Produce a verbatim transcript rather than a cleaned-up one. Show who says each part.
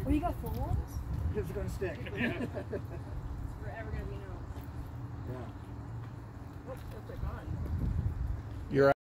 Speaker 1: Oh, you got full ones?
Speaker 2: It's going to stick.
Speaker 1: Forever going to be known.
Speaker 2: Yeah.
Speaker 1: Oh, that's gone.
Speaker 3: You're